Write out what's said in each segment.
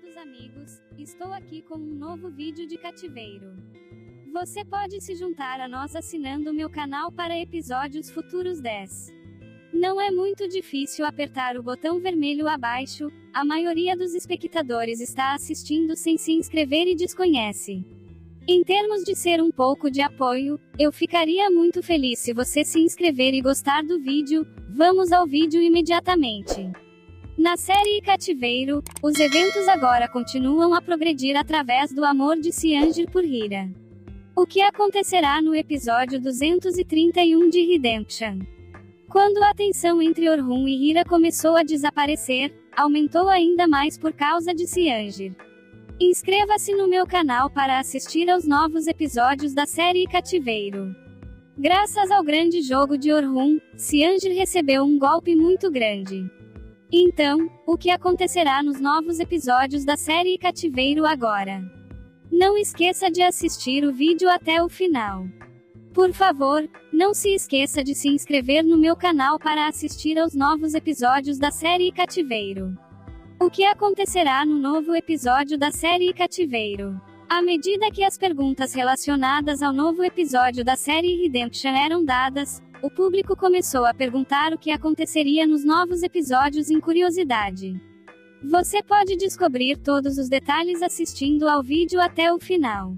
prezados amigos, estou aqui com um novo vídeo de cativeiro. Você pode se juntar a nós assinando meu canal para episódios futuros 10. Não é muito difícil apertar o botão vermelho abaixo, a maioria dos espectadores está assistindo sem se inscrever e desconhece. Em termos de ser um pouco de apoio, eu ficaria muito feliz se você se inscrever e gostar do vídeo. Vamos ao vídeo imediatamente. Na série Cativeiro, os eventos agora continuam a progredir através do amor de Cianger por Hira. O que acontecerá no episódio 231 de Redemption? Quando a tensão entre Orhun e Hira começou a desaparecer, aumentou ainda mais por causa de Cianger. Inscreva-se no meu canal para assistir aos novos episódios da série Cativeiro. Graças ao grande jogo de Orhun, Cianger recebeu um golpe muito grande. Então, o que acontecerá nos novos episódios da série Cativeiro agora? Não esqueça de assistir o vídeo até o final. Por favor, não se esqueça de se inscrever no meu canal para assistir aos novos episódios da série Cativeiro. O que acontecerá no novo episódio da série Cativeiro? À medida que as perguntas relacionadas ao novo episódio da série Redemption eram dadas, o público começou a perguntar o que aconteceria nos novos episódios em curiosidade. Você pode descobrir todos os detalhes assistindo ao vídeo até o final.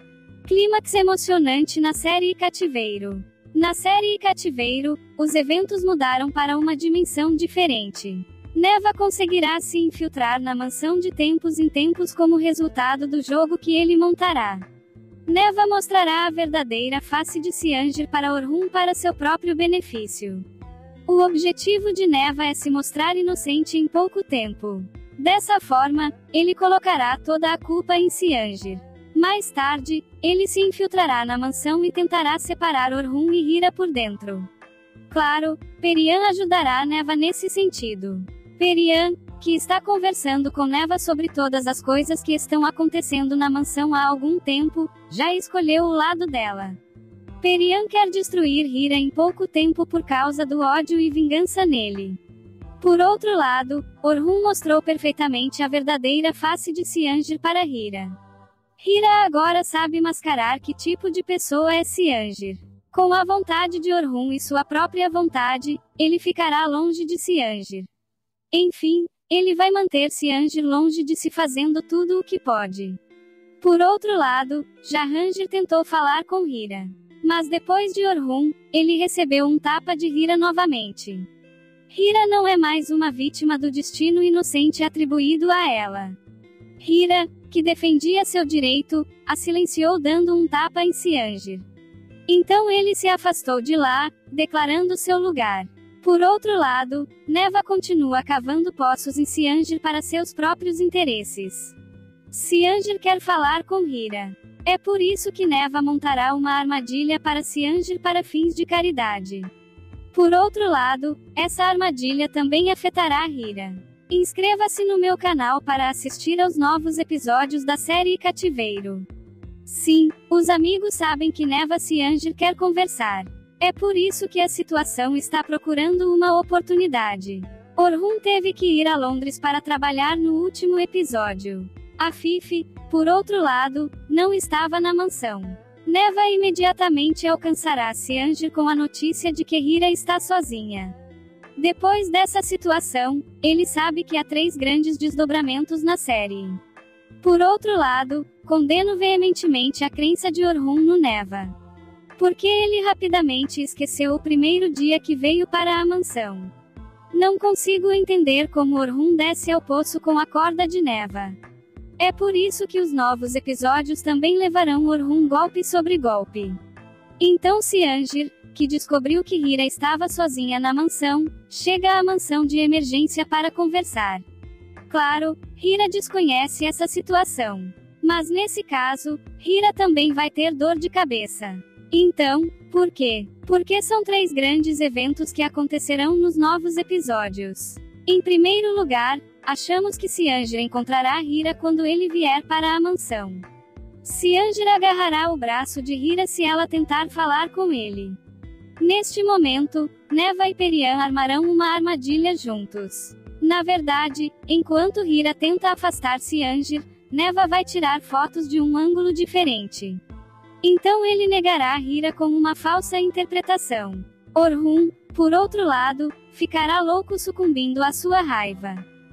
Clímax emocionante na série Cativeiro. Na série Cativeiro, os eventos mudaram para uma dimensão diferente. Neva conseguirá se infiltrar na mansão de tempos em tempos como resultado do jogo que ele montará. Neva mostrará a verdadeira face de Cianger para Orhun para seu próprio benefício. O objetivo de Neva é se mostrar inocente em pouco tempo. Dessa forma, ele colocará toda a culpa em Cianger. Mais tarde, ele se infiltrará na mansão e tentará separar Orhun e Hira por dentro. Claro, Perian ajudará Neva nesse sentido. Perian, que está conversando com Neva sobre todas as coisas que estão acontecendo na mansão há algum tempo, já escolheu o lado dela. Perian quer destruir Hira em pouco tempo por causa do ódio e vingança nele. Por outro lado, Orhun mostrou perfeitamente a verdadeira face de Cianger para Hira. Hira agora sabe mascarar que tipo de pessoa é Cianger. Com a vontade de Orhun e sua própria vontade, ele ficará longe de Cianger. Enfim, ele vai manter Cianger longe de si fazendo tudo o que pode. Por outro lado, Jahangir tentou falar com Hira. Mas depois de Orhun, ele recebeu um tapa de Hira novamente. Hira não é mais uma vítima do destino inocente atribuído a ela. Hira, que defendia seu direito, a silenciou dando um tapa em Cianger. Então ele se afastou de lá, declarando seu lugar. Por outro lado, Neva continua cavando poços em Cianger para seus próprios interesses. Cianger quer falar com Hira. É por isso que Neva montará uma armadilha para Cianger para fins de caridade. Por outro lado, essa armadilha também afetará Hira. Inscreva-se no meu canal para assistir aos novos episódios da série Cativeiro. Sim, os amigos sabem que Neva Cianger quer conversar. É por isso que a situação está procurando uma oportunidade. Orhun teve que ir a Londres para trabalhar no último episódio. A Fifi, por outro lado, não estava na mansão. Neva imediatamente alcançará Cianger com a notícia de que Hira está sozinha. Depois dessa situação, ele sabe que há 3 grandes desdobramentos na série. Por outro lado, condeno veementemente a crença de Orhun no Neva. Porque ele rapidamente esqueceu o primeiro dia que veio para a mansão. Não consigo entender como Orhun desce ao poço com a corda de Neva. É por isso que os novos episódios também levarão Orhun golpe sobre golpe. Então Cianger, que descobriu que Hira estava sozinha na mansão, chega à mansão de emergência para conversar. Claro, Hira desconhece essa situação. Mas nesse caso, Hira também vai ter dor de cabeça. Então, por quê? Porque são 3 grandes eventos que acontecerão nos novos episódios. Em primeiro lugar, achamos que Cianger encontrará Hira quando ele vier para a mansão. Cianger agarrará o braço de Hira se ela tentar falar com ele. Neste momento, Neva e Perian armarão uma armadilha juntos. Na verdade, enquanto Hira tenta afastar Cianger, Neva vai tirar fotos de um ângulo diferente. Então ele negará Hira com uma falsa interpretação. Orhun, por outro lado, ficará louco sucumbindo à sua raiva.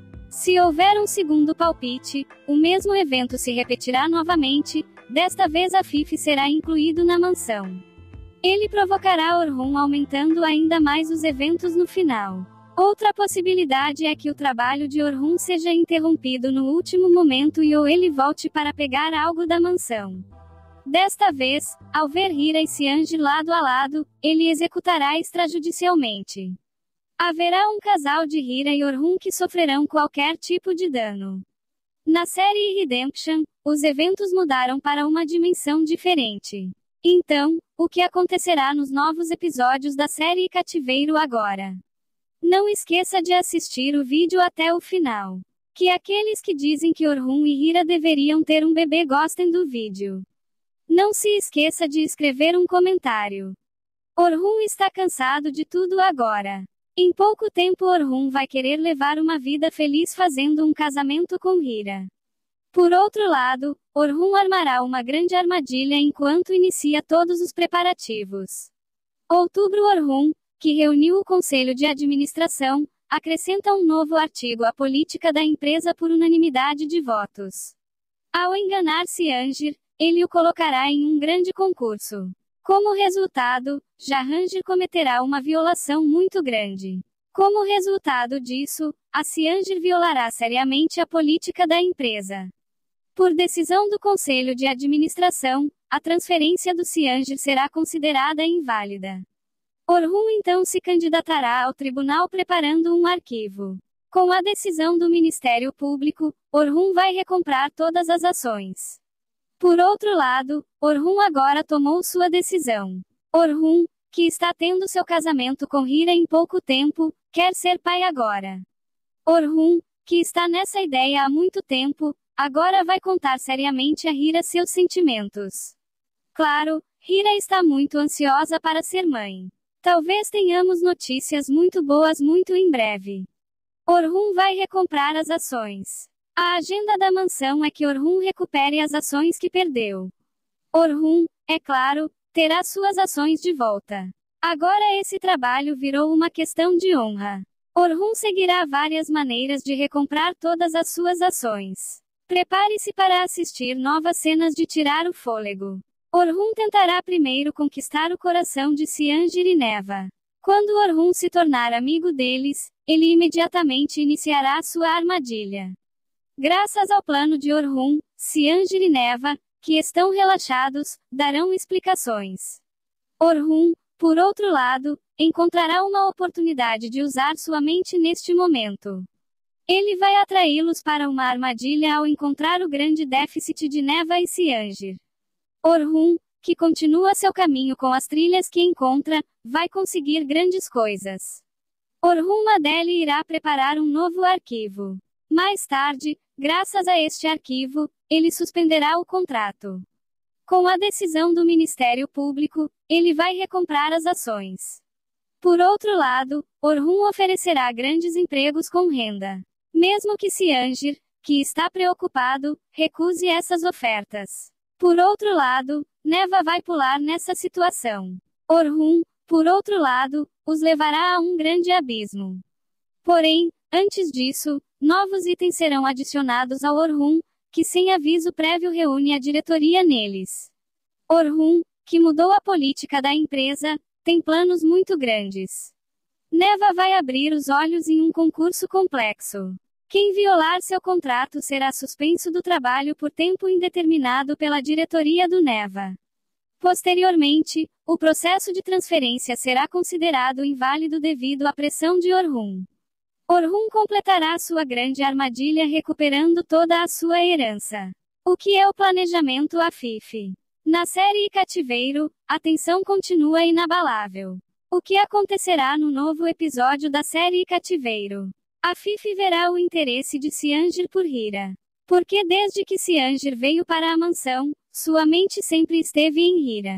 Se houver um segundo palpite, o mesmo evento se repetirá novamente, desta vez Afif será incluído na mansão. Ele provocará Orhun aumentando ainda mais os eventos no final. Outra possibilidade é que o trabalho de Orhun seja interrompido no último momento e ou ele volte para pegar algo da mansão. Desta vez, ao ver Hira e Cianger lado a lado, ele executará extrajudicialmente. Haverá um casal de Hira e Orhun que sofrerão qualquer tipo de dano. Na série Redemption, os eventos mudaram para uma dimensão diferente. Então, o que acontecerá nos novos episódios da série Cativeiro agora? Não esqueça de assistir o vídeo até o final. Que aqueles que dizem que Orhun e Hira deveriam ter um bebê gostem do vídeo. Não se esqueça de escrever um comentário. Orhun está cansado de tudo agora. Em pouco tempo Orhun vai querer levar uma vida feliz fazendo um casamento com Hira. Por outro lado, Orhun armará uma grande armadilha enquanto inicia todos os preparativos. Outubro Orhun, que reuniu o conselho de administração, acrescenta um novo artigo à política da empresa por unanimidade de votos. Ao enganar Cianger, ele o colocará em um grande concurso. Como resultado, Jahangir cometerá uma violação muito grande. Como resultado disso, a Cianger violará seriamente a política da empresa. Por decisão do Conselho de Administração, a transferência do Cianger será considerada inválida. Orhun então se candidatará ao tribunal preparando um arquivo. Com a decisão do Ministério Público, Orhun vai recomprar todas as ações. Por outro lado, Orhun agora tomou sua decisão. Orhun, que está tendo seu casamento com Hira em pouco tempo, quer ser pai agora. Orhun, que está nessa ideia há muito tempo, agora vai contar seriamente a Hira seus sentimentos. Claro, Hira está muito ansiosa para ser mãe. Talvez tenhamos notícias muito boas muito em breve. Orhun vai recomprar as ações. A agenda da mansão é que Orhun recupere as ações que perdeu. Orhun, é claro, terá suas ações de volta. Agora esse trabalho virou uma questão de honra. Orhun seguirá várias maneiras de recomprar todas as suas ações. Prepare-se para assistir novas cenas de tirar o fôlego. Orhun tentará primeiro conquistar o coração de Cianger e Neva. Quando Orhun se tornar amigo deles, ele imediatamente iniciará sua armadilha. Graças ao plano de Orhun, Cianger e Neva, que estão relaxados, darão explicações. Orhun, por outro lado, encontrará uma oportunidade de usar sua mente neste momento. Ele vai atraí-los para uma armadilha ao encontrar o grande déficit de Neva e Cianger. Orhun, que continua seu caminho com as trilhas que encontra, vai conseguir grandes coisas. Orhun Madeli irá preparar um novo arquivo. Mais tarde, graças a este arquivo, ele suspenderá o contrato. Com a decisão do Ministério Público, ele vai recomprar as ações. Por outro lado, Orhun oferecerá grandes empregos com renda. Mesmo que Cianger, que está preocupado, recuse essas ofertas. Por outro lado, Neva vai pular nessa situação. Orhun, por outro lado, os levará a um grande abismo. Porém, antes disso, novos itens serão adicionados ao Orhun, que sem aviso prévio reúne a diretoria neles. Orhun, que mudou a política da empresa, tem planos muito grandes. Neva vai abrir os olhos em um concurso complexo. Quem violar seu contrato será suspenso do trabalho por tempo indeterminado pela diretoria do Neva. Posteriormente, o processo de transferência será considerado inválido devido à pressão de Orhun. Orhun completará sua grande armadilha recuperando toda a sua herança. O que é o planejamento Afif? Na série Cativeiro, a tensão continua inabalável. O que acontecerá no novo episódio da série Cativeiro? Afif verá o interesse de Cianger por Hira. Porque desde que Cianger veio para a mansão, sua mente sempre esteve em Hira.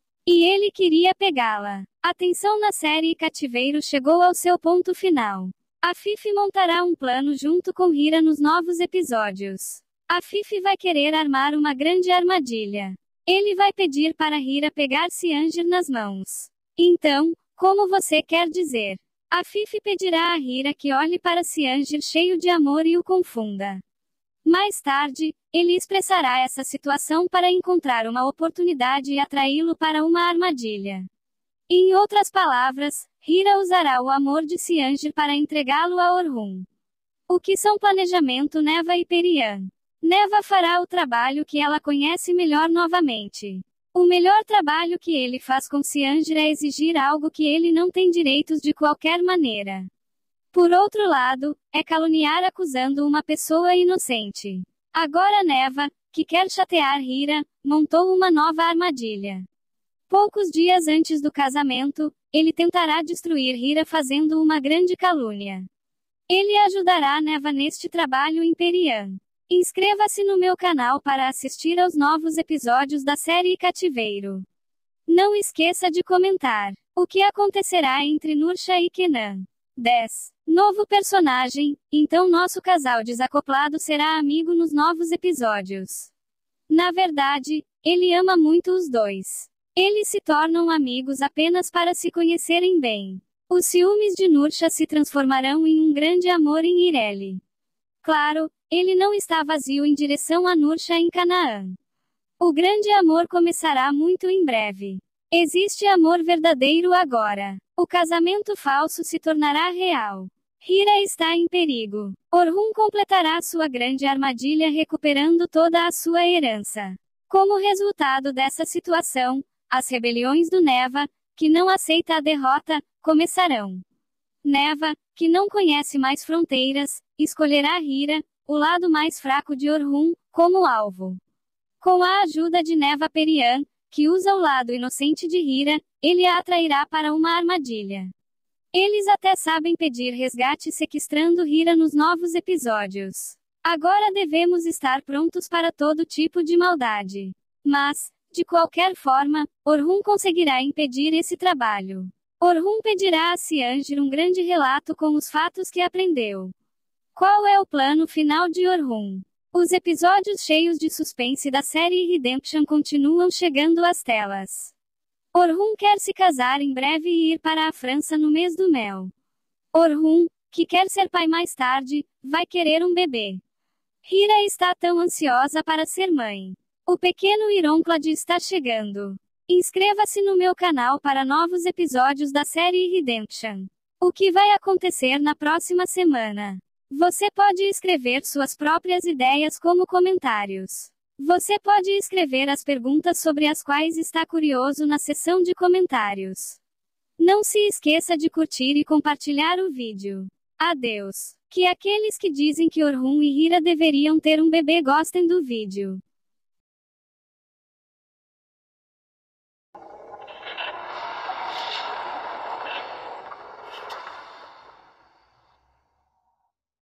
E ele queria pegá-la. A tensão na série Cativeiro chegou ao seu ponto final. Fifi montará um plano junto com Hira nos novos episódios. Fifi vai querer armar uma grande armadilha. Ele vai pedir para Hira pegar Cianger nas mãos. Então, como você quer dizer? Fifi pedirá a Hira que olhe para Cianger cheio de amor e o confunda. Mais tarde, ele expressará essa situação para encontrar uma oportunidade e atraí-lo para uma armadilha. Em outras palavras, Hira usará o amor de Cianger para entregá-lo a Orhun. O que são planejamento Neva e Perian? Neva fará o trabalho que ela conhece melhor novamente. O melhor trabalho que ele faz com Cianger é exigir algo que ele não tem direitos de qualquer maneira. Por outro lado, é caluniar acusando uma pessoa inocente. Agora Neva, que quer chatear Hira, montou uma nova armadilha. Poucos dias antes do casamento, ele tentará destruir Hira fazendo uma grande calúnia. Ele ajudará Neva neste trabalho em Perian. Inscreva-se no meu canal para assistir aos novos episódios da série Cativeiro. Não esqueça de comentar. O que acontecerá entre Nursha e Kenan? 10. Novo personagem, então nosso casal desacoplado será amigo nos novos episódios. Na verdade, ele ama muito os dois. Eles se tornam amigos apenas para se conhecerem bem. Os ciúmes de Nursha se transformarão em um grande amor em Ireli. Claro, ele não está vazio em direção a Nursha em Canaã. O grande amor começará muito em breve. Existe amor verdadeiro agora. O casamento falso se tornará real. Hira está em perigo. Orhun completará sua grande armadilha recuperando toda a sua herança. Como resultado dessa situação, as rebeliões do Neva, que não aceita a derrota, começarão. Neva, que não conhece mais fronteiras, escolherá Hira, o lado mais fraco de Orhun, como alvo. Com a ajuda de Neva Perian, que usa o lado inocente de Hira, ele a atrairá para uma armadilha. Eles até sabem pedir resgate sequestrando Hira nos novos episódios. Agora devemos estar prontos para todo tipo de maldade. Mas, de qualquer forma, Orhun conseguirá impedir esse trabalho. Orhun pedirá a Cianger um grande relato com os fatos que aprendeu. Qual é o plano final de Orhun? Os episódios cheios de suspense da série Redemption continuam chegando às telas. Orhun quer se casar em breve e ir para a França no mês do mel. Orhun, que quer ser pai mais tarde, vai querer um bebê. Hira está tão ansiosa para ser mãe. O pequeno Ironclad está chegando. Inscreva-se no meu canal para novos episódios da série Redemption. O que vai acontecer na próxima semana? Você pode escrever suas próprias ideias como comentários. Você pode escrever as perguntas sobre as quais está curioso na seção de comentários. Não se esqueça de curtir e compartilhar o vídeo. Adeus. Que aqueles que dizem que Orhun e Hira deveriam ter um bebê gostem do vídeo.